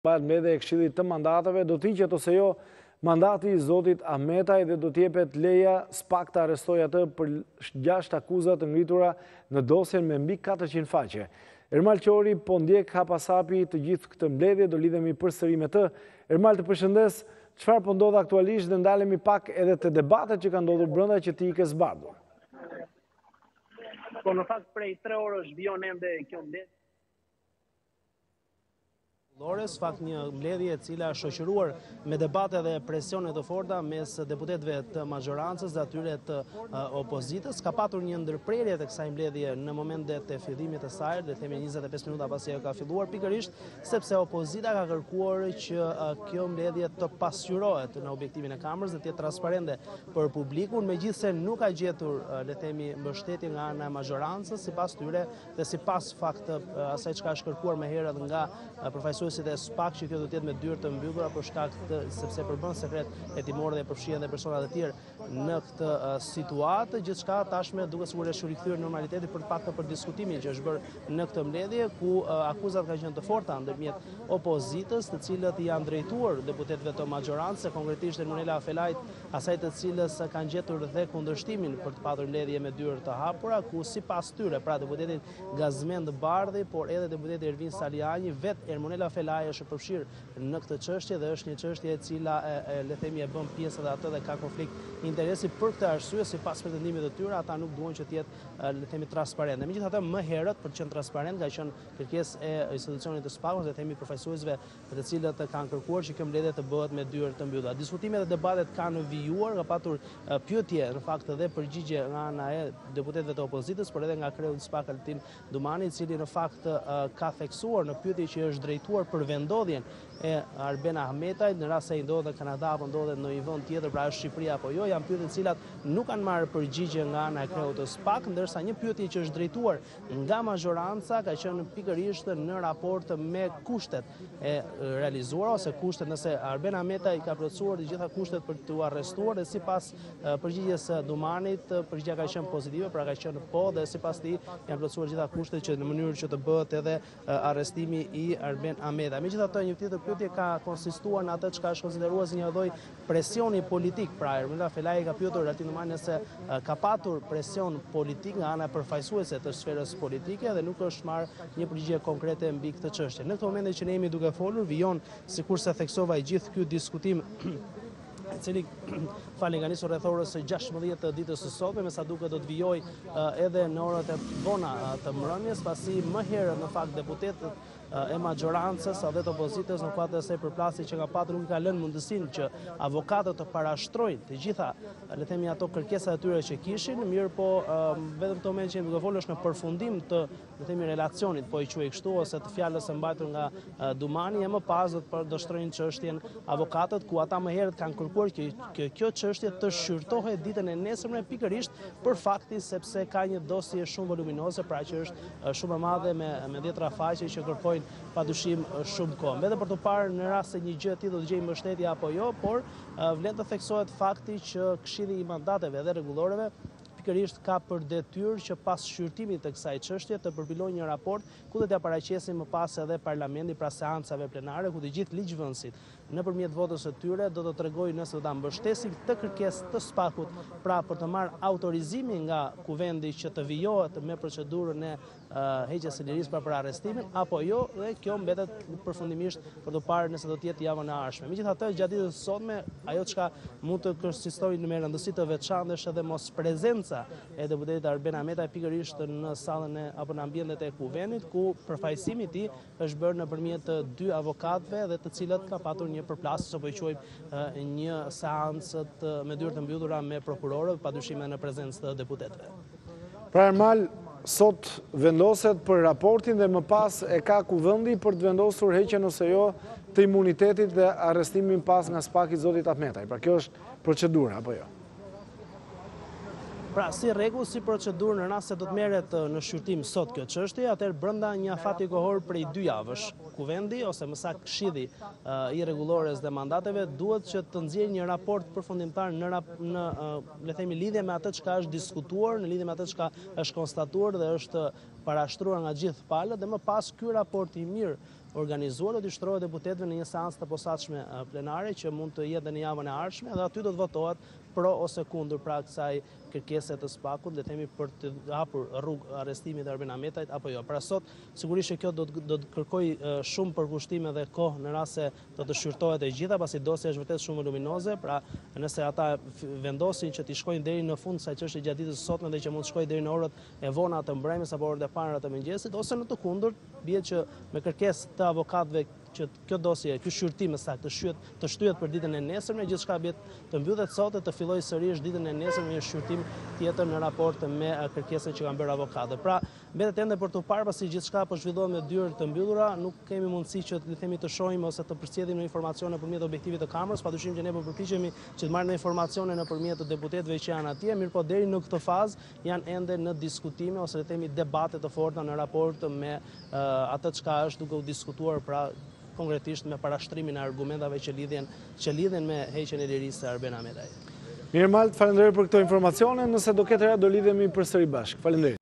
Mbledhja e Këshillit të Mandateve, do t'iqet ose jo mandati i zotit Ahmetaj dhe do t'jepet leja s'pak të arrestoj atë për 6 akuzat të ngritura në dosjen me mbi 400 faqe. Ermal Qori po ndjek hapasapi të gjithë këtë mbledhje, do lidhemi përsëri me të. Ermal, të përshëndes, çfarë po ndodh aktualisht dhe ndalemi pak edhe te debatet që kanë ndodhur brenda që ti i ke zbardhur. Po në fakt prej 3 orësh vijon ende kjo mbledhje. Fakt një mbledhje e cila është shoqëruar me debate dhe presione të forta mes deputetëve të majorancës dhe atyre të opozitës. Ka patur një ndërprerje të kësaj mbledhje në momentet e fillimit të saj, le të themi 25 minuta pasi ajo ka filluar, pikërisht sepse opozita ka kërkuar që kjo mbledhje të pasqyrohet në objektivin e Kamrës dhe të jetë transparente për publikun, megjithse nuk ka gjetur, le të themi, mbështetje nga ana e majorancës sipas tyre dhe sipas fakt asaj çka është kërkuar më herët nga përfaqësuesit e SPAK që kjo do të jetë me dyrë të mbyllura për shkak sepse përbën sekret hetimor dhe përfshihen dhe persona të tjerë në këtë situatë. Gjithçka tashmë duket sikur është rikthyer normaliteti për të paktën për diskutimin që është bërë në këtë mbledhje ku akuzat kanë qenë të forta ndërmjet opozitës, të cilët janë drejtuar deputetëve të majorancës, konkretisht Ermonela Afelajt, asaj të cilës kanë gjetur dhe kundërshtimin për të patur mbledhje me dyrë të hapura, ku sipas tyre, pra deputetit Gazmend Bardhi, por edhe deputeti Ervin Saliani, vetë Ermonela Afelaj është përfshirë në këtë çështje dhe është një çështje e cila le të themi e bën pjesë edhe atë dhe ka konflikt interesi. Për këtë arsye, sipas pretendimit të tyre, ata nuk duan që të jetë le të themi transparente. Megjithatë, më herët për të qenë transparent ka qenë kërkesë e institucionit të SPAK-ut, le të themi përfaqësuesve të cilët kanë kërkuar që kjo mbledhje të bëhet me dyrë të mbyllura. Diskutimet dhe debatet kanë vijuar, ka patur pyetje në fakt dhe përgjigje nga ana e deputetëve të opozitës, por edhe nga kreu i SPAK Altin Dumani, i cili në fakt ka theksuar në pyetje që është drejtuar për vendodhjen e Arben Ahmetaj në rast se i ndodhet në Kanada apo ndodhet në një vend tjetër, pra është Shqipëria apo jo, janë pyetje të cilat nuk kanë marrë përgjigje nga ana e kreut të SPAK, ndërsa një pyetje që është drejtuar nga majoranca ka qenë pikërisht në raport me kushtet e realizuara ose kushtet nëse Arben Ahmetaj ka plotësuar të gjitha kushtet për t'u arrestuar dhe sipas përgjigjes së Dumanit, përgjigjja ka qenë pozitive, pra ka qenë po dhe sipas tij janë plotësuar gjitha kushtet që në mënyrë që të bëhet edhe arrestimi i Arben Ahmetaj. Megjithatë, një tjetër pyetje ka konsistuar në atë çka është konsideruar si një lloj presioni politik. Pra Ermonela Afelaj ka pyetur Altin Dumani nëse ka patur presion politik nga ana e përfaqësuese të sferës politike dhe nuk është marrë një përgjigje konkrete mbi këtë çështje. Në këtë moment që ne jemi duke folur, vijon sikurse theksova i gjithë ky diskutim i cili nga nisur rreth orës 16 të ditës së sotme, me sa duket do të vijojë edhe në orët e vona të mbrëmjes, pasi më herët në fakt deputetët e majorancës dhe të opozitës në kuadër të asaj përplasje që ka patur nuk ka lënë mundësinë që avokatët të parashtrojnë të gjitha le të themi ato kërkesat e tyre që kishin, mirë po vetëm këto moment që jemi duke folur është në përfundim të le të themi relacionit, po i quaj kështu, ose të fjalës së mbajtur nga Dumani, e më pas do të përdorëtrojnë çështjen avokatët, ku ata më herët kanë kërkuar që kjo çështje të shqyrtohet ditën e nesërme pikërisht për faktin sepse ka një dosje shumë voluminoze, pra që është shumë e madhe me 10 faqe që kërkojnë padyshim shumë kohë. Vetëm për të parë në rast se një gjë e tillë do të gjejë mbështetje apo jo, por vlen të theksohet fakti që Këshilli i Mandateve dhe Rregulloreve pikërisht ka për detyrë që pas shqyrtimit të kësaj çështje të përpilojë një raport ku do t'ia paraqesin më pas edhe Parlamenti pra seancave plenare, ku të gjithë ligjvënësit nëpërmjet votës së tyre do të tregojnë nëse do ta mbështesin këtë kërkesë të SPAK-ut, pra për të marrë autorizimin nga kuvendi që të vijohet me procedurën e heqjes së lirisë për arrestimin apo jo, dhe kjo mbetet përfundimisht për të parë nëse do të jetë javën e ardhshme. Megjithatë, gjatë ditës së sotme, ajo çka mund të konsistojë në rëndësi të veçantë është edhe mos prezenca e deputetit Arben Ahmetaj pikërisht në sallën apo në ambientet e kuvendit, ku përfaqësimi i tij është bërë nëpërmjet 2 avokatëve dhe të cilët ka patur një përplasje apo i quajmë një seancë me dyrë të mbyllura me prokurorët, padyshim në prezencë të deputetëve. Pra Ermal, sot vendoset për raportin dhe më pas e ka kuvendi për të vendosur heqjen ose jo të imunitetit dhe arrestimin pas nga SPAK i zotit Ahmetaj. Pra kjo është procedura apo jo? Pra, si rregull, si procedurë në rast se do të merret në shqyrtim sot kjo çështje, atëherë brenda një afati kohor prej 2 javësh, kuvendi ose më saktë Këshilli i Rregullores dhe Mandateve duhet që të nxjerrë një raport përfundimtar në le të themi lidhje me atë çka është diskutuar, në lidhje me atë çka është konstatuar dhe është parashtruar nga gjithë palët, dhe më pas ky raport i mirë organizuar, do t'i shtrohet deputetëve në një seancë të posaçme plenare që mund të jetë në javën e ardhshme dhe aty do të votohet pro ose kundër pra kësaj kërkese të SPAK-ut, le të themi për të hapur rrugë arrestimit të Arben Ahmetajt apo jo. Pra sot sigurisht që kjo do të kërkoj shumë përkushtime dhe kohë në rast se do të shqyrtohet e gjitha, pasi dosja është vërtet shumë luminoze, pra nëse ata vendosin që t'i shkojnë deri në fund kësaj çështje gjatë ditës së sotme dhe që mund të shkojë deri në orët e vona të mbrëmjes apo orët e para të mëngjesit, ose në të kundërt, bie që me kërkesë të avokatëve që kjo dosje, ky shqyrtim saktë të shtyhet për ditën e nesërme, gjithçka bie të mbyllet sot e të fillojë sërish ditën e nesërme me një shqyrtim tjetër në raport me kërkesën që kanë bërë avokatët. Pra, mbetet ende për të parë pasi gjithçka po zhvillohet me dyrë të mbyllura, nuk kemi mundësi që le themi të shohim ose të përcjellim në informacione nëpërmjet objektivit të kamerës, padyshim që ne po përpiqemi që të marrim informacione nëpërmjet të deputetëve që janë atje, mirëpo deri në këtë fazë janë ende në diskutime ose le themi debate të forta në raport me atë çka është duke u diskutuar pra konkretisht me parashtrimin e argumentave që lidhen me heqjen e lirisë së Arben Ahmetajit. Mirë Malt, falenderoj për këto informacione, nëse do ketë reja do lidhemi përsëri bashkë. Falenderoj.